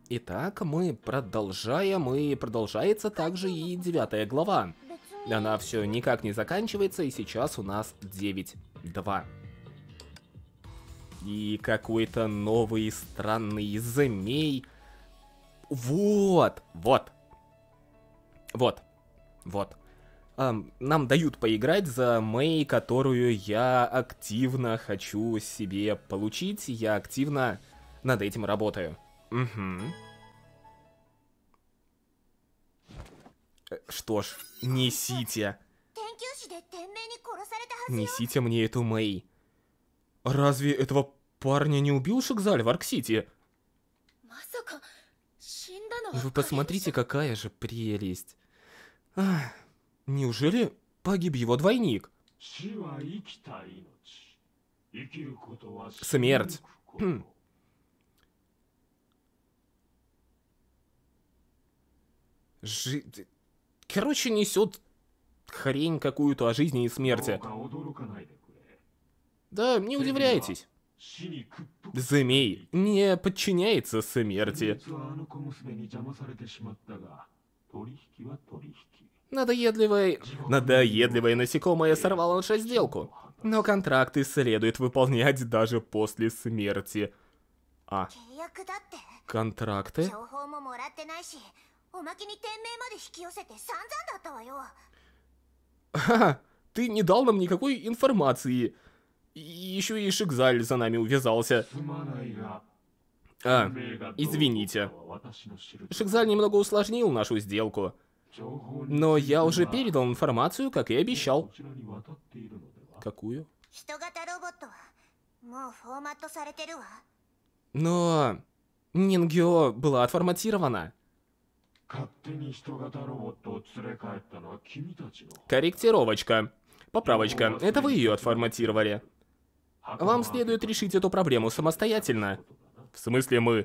Итак, мы продолжаем, и продолжается также и 9 глава. Она все никак не заканчивается, и сейчас у нас 9.2. И какой-то новый странный змей. Вот. Нам дают поиграть за Мэй, которую я активно хочу себе получить. Я активно над этим работаю. Угу. Что ж, несите. Несите мне эту Мэй. Разве этого парня не убил Шикзаль в Арк-Сити? Вы посмотрите, какая же прелесть. Ах, неужели погиб его двойник? Смерть. Короче, несет хрень какую-то о жизни и смерти. Да, не удивляйтесь. Змей не подчиняется смерти. Надоедливое насекомое сорвало нашу сделку. Но контракты следует выполнять даже после смерти. Контракты? Ха, ты не дал нам никакой информации. И еще и Шикзаль за нами увязался. Извините. Шикзаль немного усложнил нашу сделку. Но я уже передал информацию, как и обещал. Какую? Но Нингё была отформатирована. Корректировочка. Поправочка. Это вы ее отформатировали. Вам следует решить эту проблему самостоятельно. В смысле мы?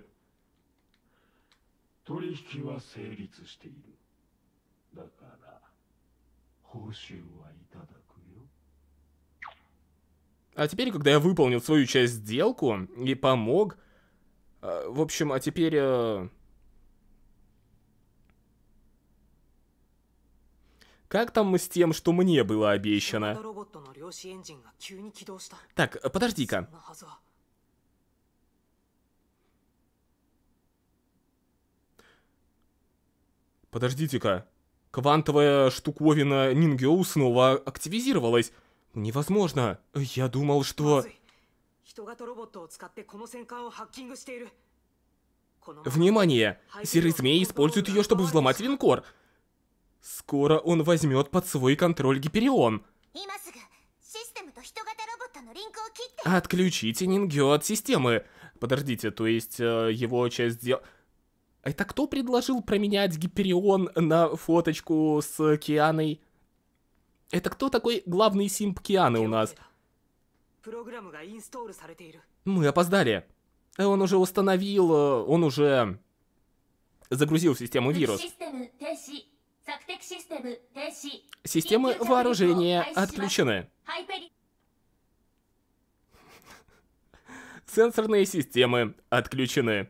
А теперь, когда я выполнил свою часть сделку и помог... В общем, а теперь... Как там с тем, что мне было обещано? Так, подожди-ка. Подождите-ка. Квантовая штуковина Нингё снова активизировалась. Невозможно. Я думал, что... Внимание! Серый змей использует ее, чтобы взломать линкор. Скоро он возьмет под свой контроль Гиперион. Отключите Нингё от системы. Подождите, то есть его часть дел... Это кто предложил променять Гиперион на фоточку с Кианой? Это кто такой главный симп Кианы у нас? Мы опоздали. Он уже установил, он уже загрузил в систему вирус. Системы вооружения отключены. Сенсорные системы отключены.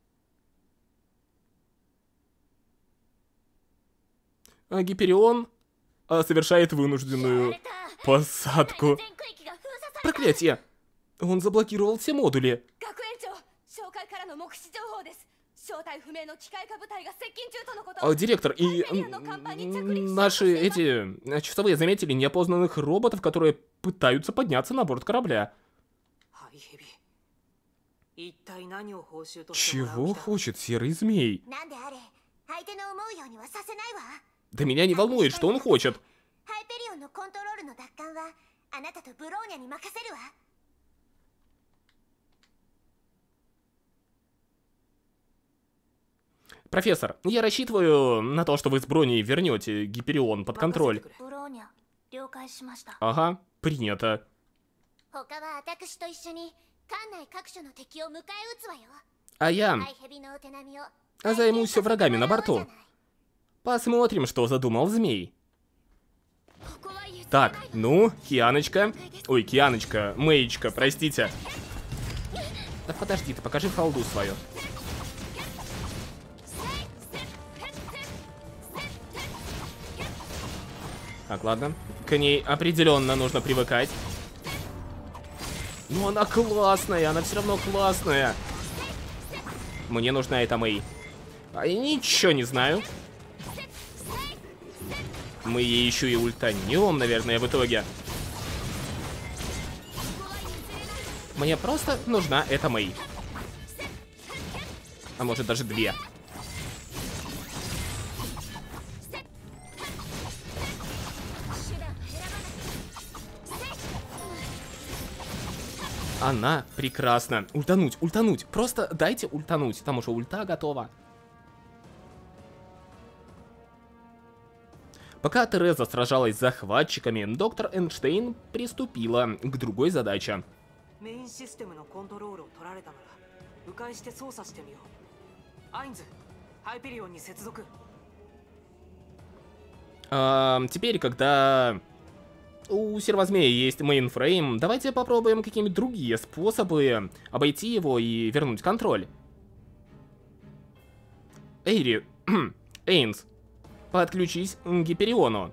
Гиперион совершает вынужденную посадку. Проклятие! Он заблокировал все модули. Директор, и наши эти часовые заметили неопознанных роботов, которые пытаются подняться на борт корабля. Чего хочет серый змей? Да меня не волнует, что он хочет. Профессор, я рассчитываю на то, что вы с Броней вернете Гиперион под контроль. Ага, принято. А я займусь врагами на борту. Посмотрим, что задумал змей. Так, ну, Кианочка. Ой, Кианочка, Мэйчка, простите. Да подожди, ты покажи фалду свою. Так, ладно. К ней определенно нужно привыкать. Но она классная, она все равно классная. Мне нужна эта Мэй. А я ничего не знаю. Мы ей еще и ультанем, наверное, в итоге. Мне просто нужна эта Мэй. А может даже две. Она прекрасна. Ультануть, ультануть. Просто дайте ультануть, потому что ульта готова. Пока Тереза сражалась с захватчиками, доктор Эйнштейн приступила к другой задаче. Теперь, когда у сервозмея есть мейнфрейм, давайте попробуем какие-нибудь другие способы обойти его и вернуть контроль. Эйри, Эйнс, подключись к Гипериону.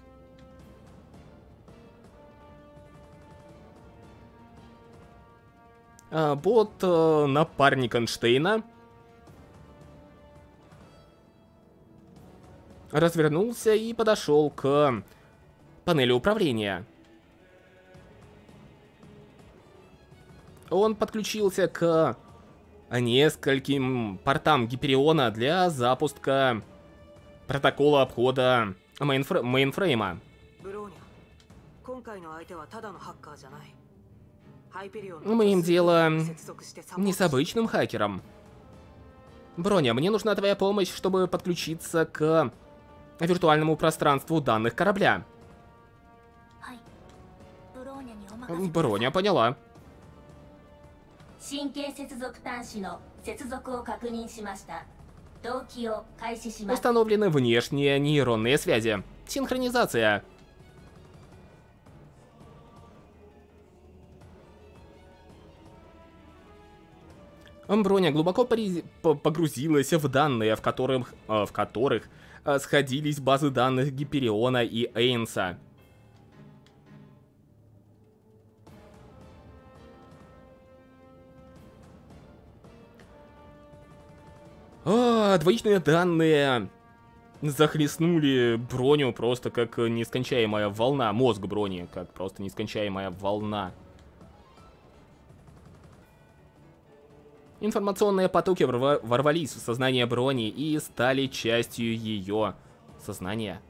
Бот напарник Эйнштейна развернулся и подошел к панели управления. Он подключился к нескольким портам Гипериона для запуска протокола обхода мейнфрейма. Мы имеем дело не с обычным хакером. Броня, мне нужна твоя помощь, чтобы подключиться к виртуальному пространству данных корабля. Броня, поняла. Установлены внешние нейронные связи. Синхронизация. Броня глубоко погрузилась в данные, в которых сходились базы данных Гипериона и Эйнса. Двоичные данные захлестнули броню просто как нескончаемая волна. Мозг брони, как просто нескончаемая волна. Информационные потоки ворвались в сознание брони и стали частью ее сознания.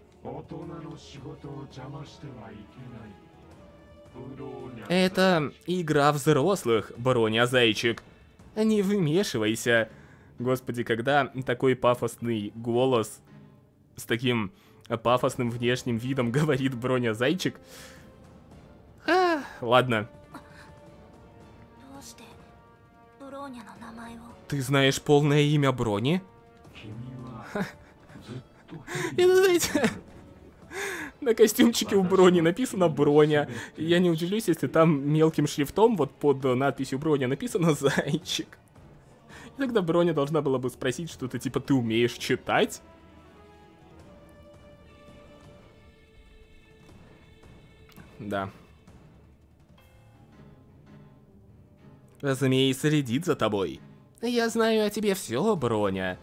Это игра взрослых, Броня-зайчик. Не вмешивайся. Господи, когда такой пафосный голос с таким пафосным внешним видом говорит Броня-зайчик. Ладно. Ты знаешь полное имя Брони? Это, знаете, на костюмчике у Брони написано Броня. Я не удивлюсь, если там мелким шрифтом вот под надписью Броня написано Зайчик. И тогда Броня должна была бы спросить что-то типа: ты умеешь читать? Да. Змей следит за тобой. Я знаю о тебе все, Броня.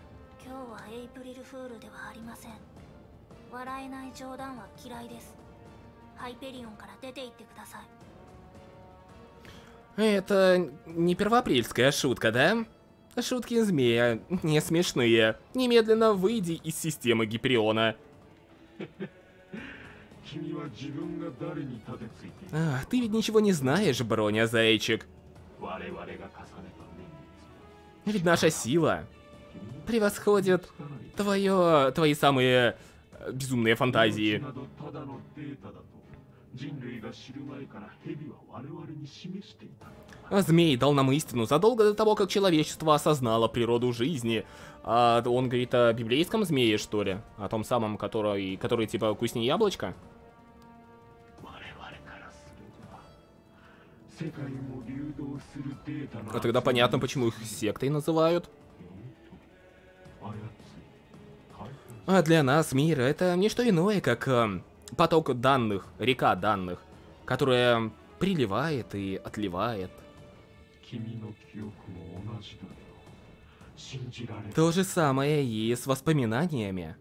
Это не первоапрельская шутка, да? Шутки змея не смешные. Немедленно выйди из системы Гипериона. Ты ведь ничего не знаешь, Броня-зайчик. Ведь наша сила превосходит твои самые безумные фантазии. Змей дал нам истину задолго до того, как человечество осознало природу жизни. Он говорит о библейском змее, что ли? О том самом, который типа вкуснее яблочка? А тогда понятно, почему их сектой называют. А для нас мир — это не что иное, как поток данных, река данных, которая приливает и отливает. То же самое и с воспоминаниями.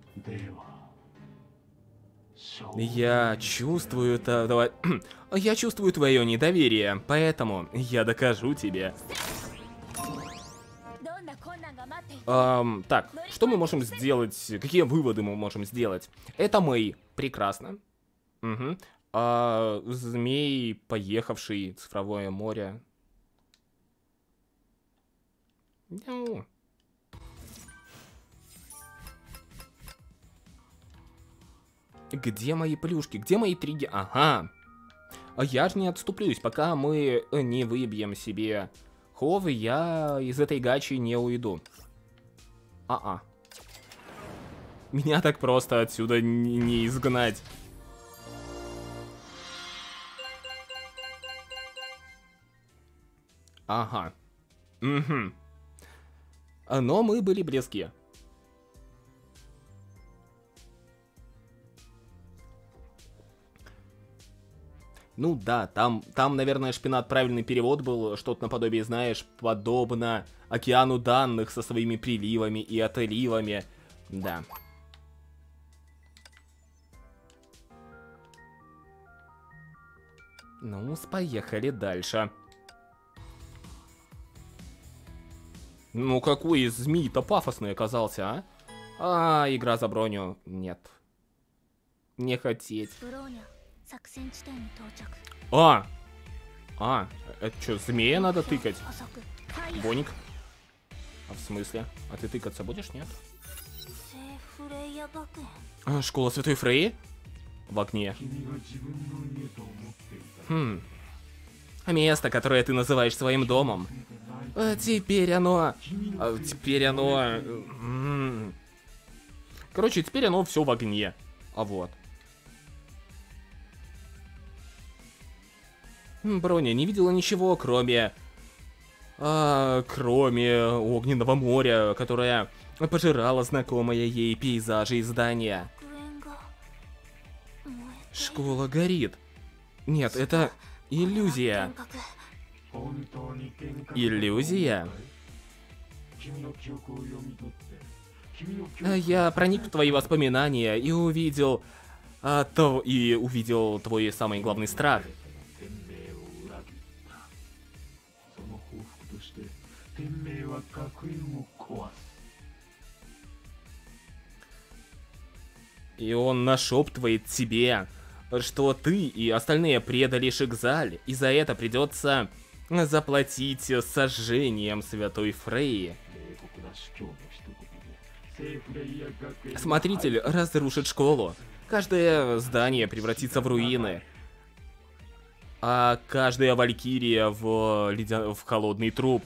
Я чувствую я чувствую твое недоверие, поэтому я докажу тебе. Так, что мы можем сделать? Какие выводы мы можем сделать? Это Мэй. Прекрасно. Угу. Змей, поехавший в цифровое море. Ну. Где мои плюшки? Где мои триги? Ага. А я же не отступлюсь, пока мы не выбьем себе ховы, я из этой гачи не уйду. Меня так просто отсюда не изгнать. Ага. Угу. Но мы были близки. Ну да, там, наверное, шпинат правильный перевод был, что-то наподобие, знаешь, подобно океану данных со своими приливами и отливами. Да. Ну, поехали дальше. Ну, какой змей-то пафосный оказался, а? Игра за броню. Нет. Не хотеть. Это что, змея надо тыкать? Боник. А в смысле? А ты тыкаться будешь, нет? Школа Святой Фреи? В окне. Место, которое ты называешь своим домом. Теперь оно... Короче, теперь оно все в огне. Вот. Броня не видела ничего, кроме огненного моря, которое пожирало знакомые ей пейзажи и здания. Школа горит. Нет, это иллюзия. Иллюзия? Я проник в твои воспоминания и увидел... увидел твой самый главный страх. И он нашептывает тебе, что ты и остальные предали Шикзаль, и за это придется заплатить сожжением Святой Фреи. Смотритель разрушит школу. Каждое здание превратится в руины. А каждая валькирия в холодный труп.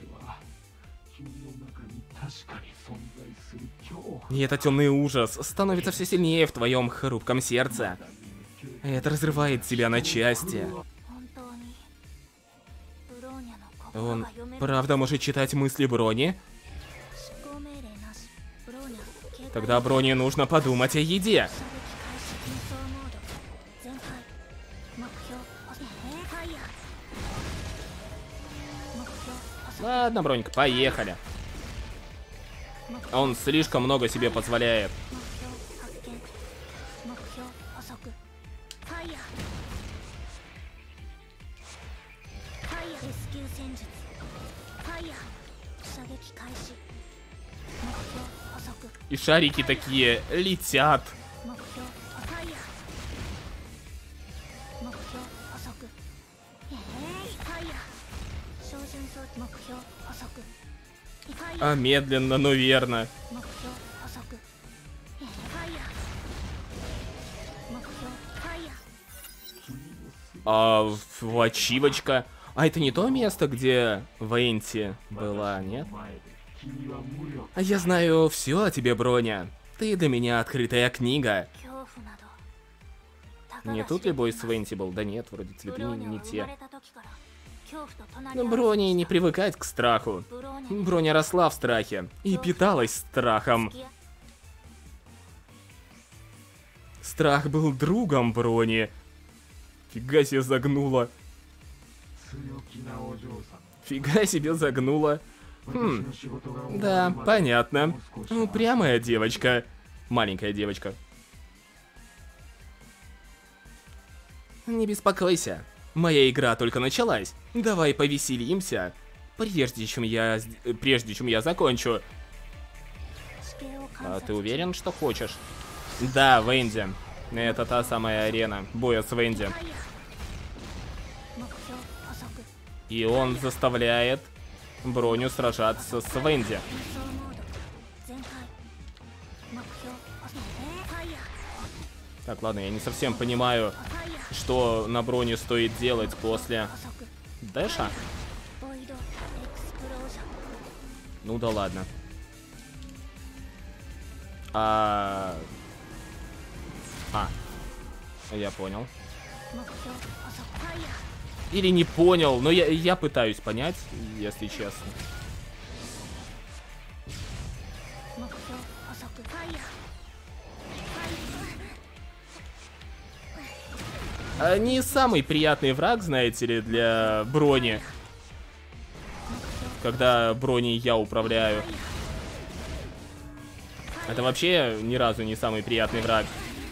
И этот темный ужас становится все сильнее в твоем хрупком сердце. Это разрывает тебя на части. Он правда может читать мысли Брони? Тогда Брони нужно подумать о еде. Ладно, Бронька, поехали. Он слишком много себе позволяет. И шарики такие летят. Медленно, но верно. Ачивочка. А это не то место, где Венти была, нет? Я знаю все о тебе, Броня. Ты для меня открытая книга. Не тут ли бой с Венти был? Да нет, вроде цветы не те. Броне не привыкать к страху. Броня росла в страхе и питалась страхом. Страх был другом Брони. Фига себе загнула. Фига себе загнула. Да, понятно. Упрямая девочка. Маленькая девочка. Не беспокойся. Моя игра только началась. Давай повеселимся. Прежде чем я закончу. А ты уверен, что хочешь? Да, Венди. Это та самая арена боя с Венди. И он заставляет Броню сражаться с Венди. Так, ладно, я не совсем понимаю, что на Броне стоит делать после дэша. Ну да ладно. Я понял. Или не понял, но я пытаюсь понять, если честно. Не самый приятный враг, знаете ли, для Брони. Когда Брони я управляю. Это вообще ни разу не самый приятный враг.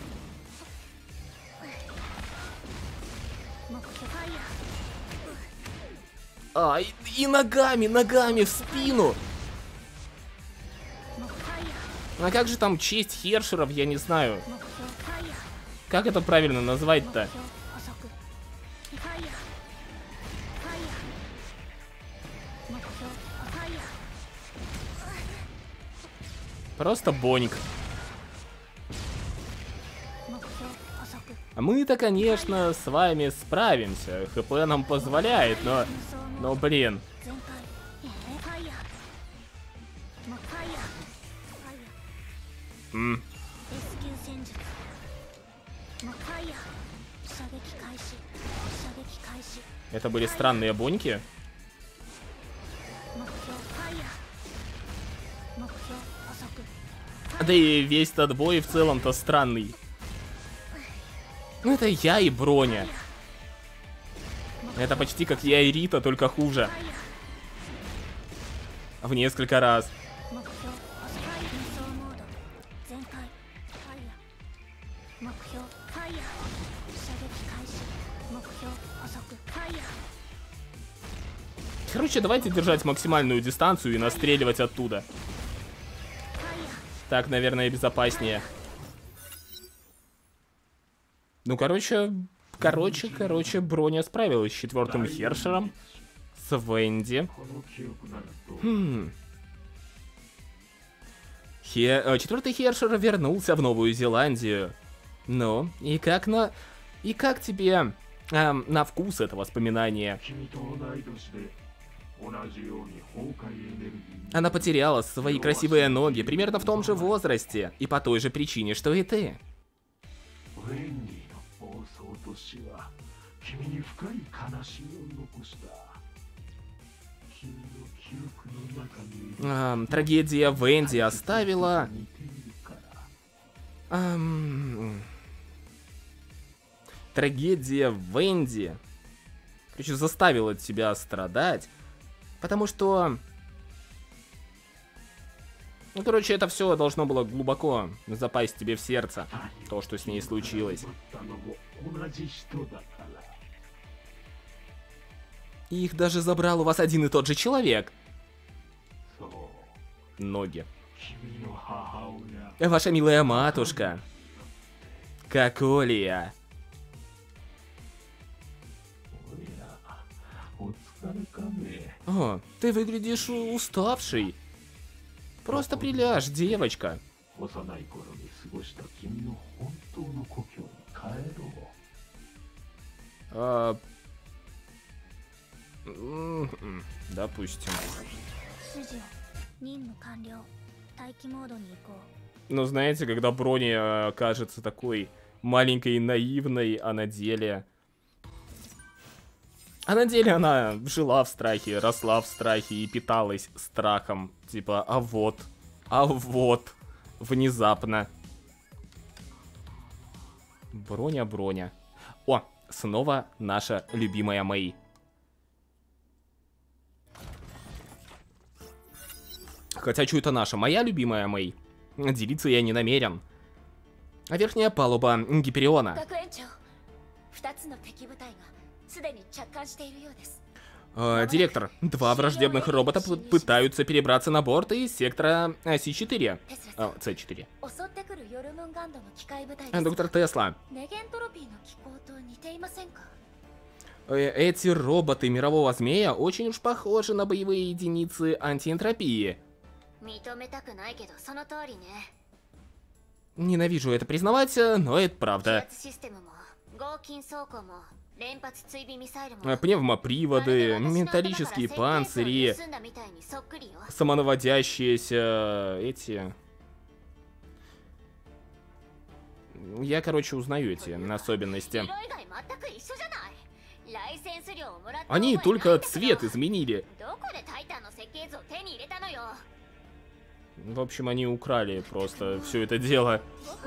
И ногами в спину. А как же там честь Хершеров, я не знаю. Как это правильно назвать-то? Просто Боник. Мы-то, конечно, с вами справимся. ХП нам позволяет, но блин. Это были странные боньки. Да и весь тот бой в целом-то странный. Ну это я и Броня. Это почти как я и Рита, только хуже. В несколько раз. Короче, давайте держать максимальную дистанцию и настреливать оттуда. Так, наверное, безопаснее. Ну, короче, Броня справилась с 4-м Хершером. С Венди. Четвертый Хершер вернулся в Новую Зеландию. Ну, и как тебе на вкус это воспоминание? Она потеряла свои красивые ноги примерно в том же возрасте и по той же причине, что и ты. Трагедия Венди оставила... Трагедия Венди, короче, заставила тебя страдать, потому что... Ну, короче, это все должно было глубоко запасть тебе в сердце, то, что с ней случилось. И их даже забрал у вас один и тот же человек. Ноги. Ваша милая матушка. Коколия. О, ты выглядишь уставший. Просто приляжь, девочка. Допустим. Ну, знаете, когда Броня кажется такой маленькой и наивной, а на деле... А на деле она жила в страхе, росла в страхе и питалась страхом. Типа, а вот, внезапно. Броня. О, снова наша любимая Мэй. Хотя, что это наша? Моя любимая Мэй. Делиться я не намерен. А верхняя палуба Гипериона. Директор, 2 враждебных робота пытаются перебраться на борт из сектора С4. С4. Доктор Тесла. Эти роботы мирового змея очень уж похожи на боевые единицы антиэнтропии. Ненавижу это признавать, но это правда. Пневмоприводы, металлические панцири, самонаводящиеся эти... Я, короче, узнаю эти особенности. Они только цвет изменили. В общем, они украли просто все это дело.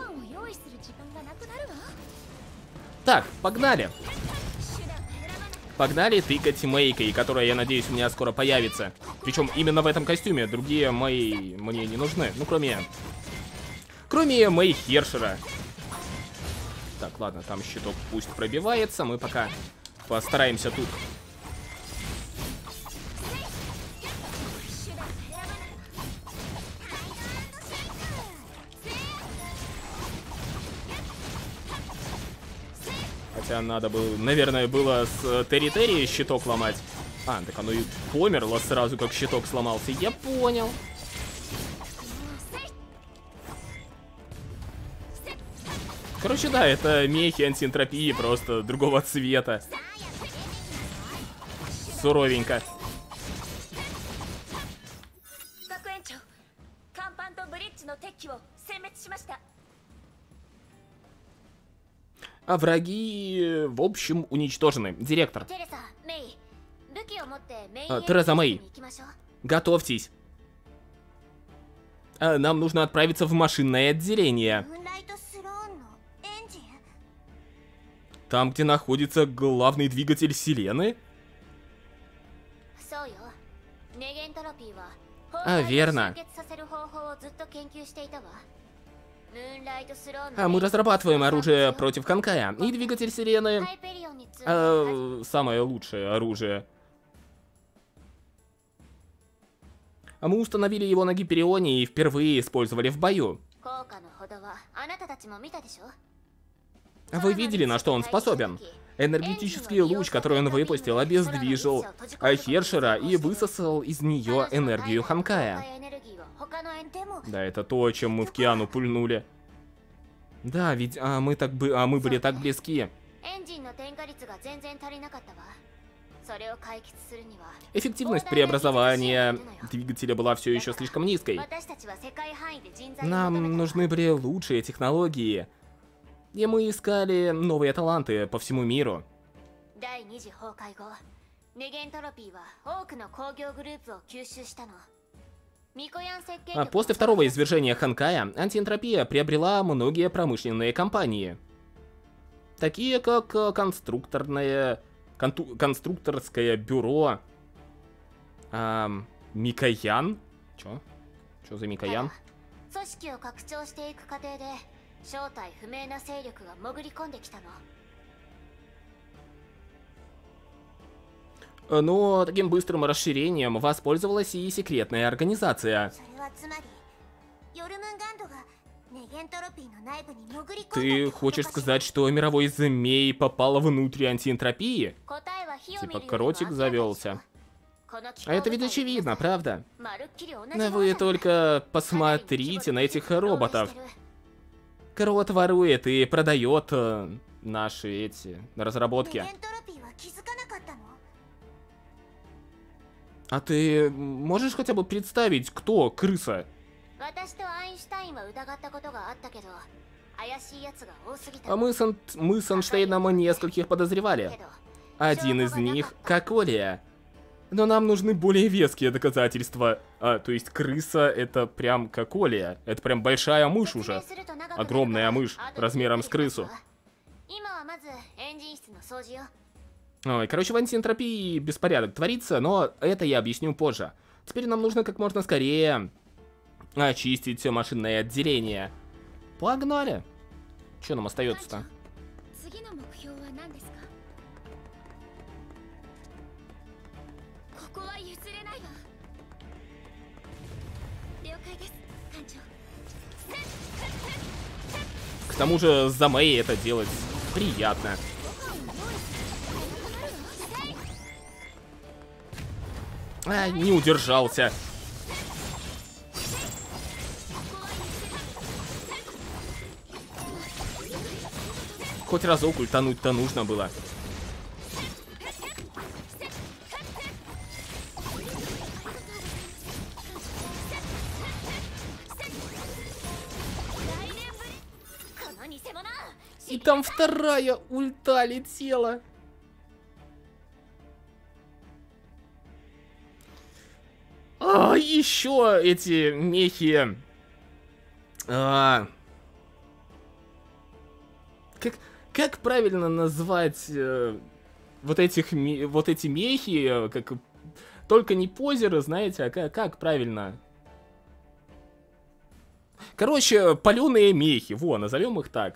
Так, погнали. Погнали тыкать Мэйкой, которая, я надеюсь, у меня скоро появится. Причем именно в этом костюме. Другие Мэй мне не нужны. Ну, кроме Мэй Хершера. Так, ладно, там щиток пусть пробивается. Мы пока постараемся тут. Хотя надо было, наверное, было с Терри щиток ломать. А, так оно и померло сразу, как щиток сломался. Я понял. Короче, да, это мехи антиэнтропии, просто другого цвета. Суровенько. А враги, в общем, уничтожены. Директор. Тереза Мэй, готовьтесь. Нам нужно отправиться в машинное отделение. Там, где находится главный двигатель Селены? Верно. Мы разрабатываем оружие против Ханкая. И двигатель Селены... самое лучшее оружие. Мы установили его на Гиперионе и впервые использовали в бою. Вы видели, на что он способен? Энергетический луч, который он выпустил, обездвижил Хершера и высосал из нее энергию Ханкая. Да, это то, чем мы в Киану пульнули. Да, ведь мы были так близки. Эффективность преобразования двигателя была все еще слишком низкой. Нам нужны были лучшие технологии. И мы искали новые таланты по всему миру. После второго извержения Ханкая антиэнтропия приобрела многие промышленные компании. Такие как конструкторское бюро Микоян. Чё за Микоян? Но таким быстрым расширением воспользовалась и секретная организация. Ты хочешь сказать, что мировой змей попал внутрь антиэнтропии? Типа кротик завелся. А это ведь очевидно, правда? Вы только посмотрите на этих роботов. Крот ворует и продает наши эти разработки. А ты можешь хотя бы представить, кто крыса? Мы с Эйнштейном нескольких подозревали. Один из них — Коколия. Но нам нужны более веские доказательства. То есть крыса — это прям Коколия. Это прям большая мышь уже. Огромная мышь, размером с крысу. Ой, короче, в антиэнтропии беспорядок творится, но это я объясню позже. Теперь нам нужно как можно скорее очистить машинное отделение. Погнали! Что нам остается-то? К тому же за Мэй это делать приятно. А, не удержался. Хоть разок ультануть-то нужно было. И там вторая ульта летела. А, еще эти мехи. Как правильно назвать вот эти мехи? Как, только не позеры, знаете, а как правильно? Короче, паленые мехи. Во, назовем их так.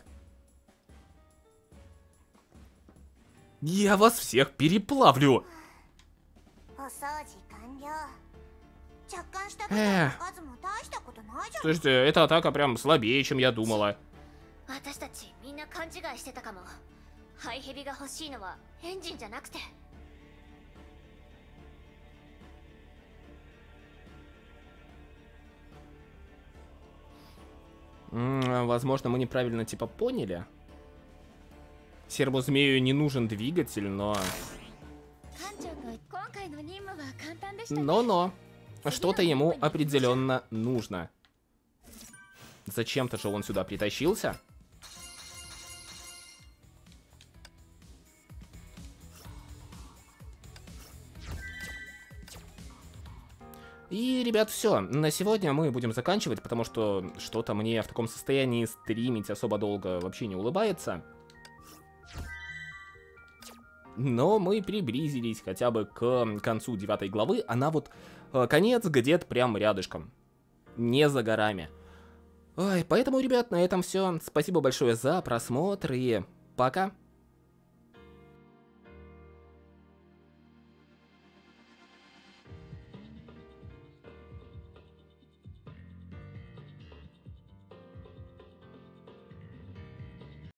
Я вас всех переплавлю. Слушайте, эта атака прям слабее, чем я думала. Возможно, мы неправильно типа поняли. Серому змею не нужен двигатель, но... Но. Что-то ему определенно нужно. Зачем-то же он сюда притащился. И, ребят, все. На сегодня мы будем заканчивать, потому что что-то мне в таком состоянии стримить особо долго вообще не улыбается. Но мы приблизились хотя бы к концу 9 главы. Она вот, конец где-то прям рядышком. Не за горами. Ой, поэтому, ребят, на этом все. Спасибо большое за просмотр и пока.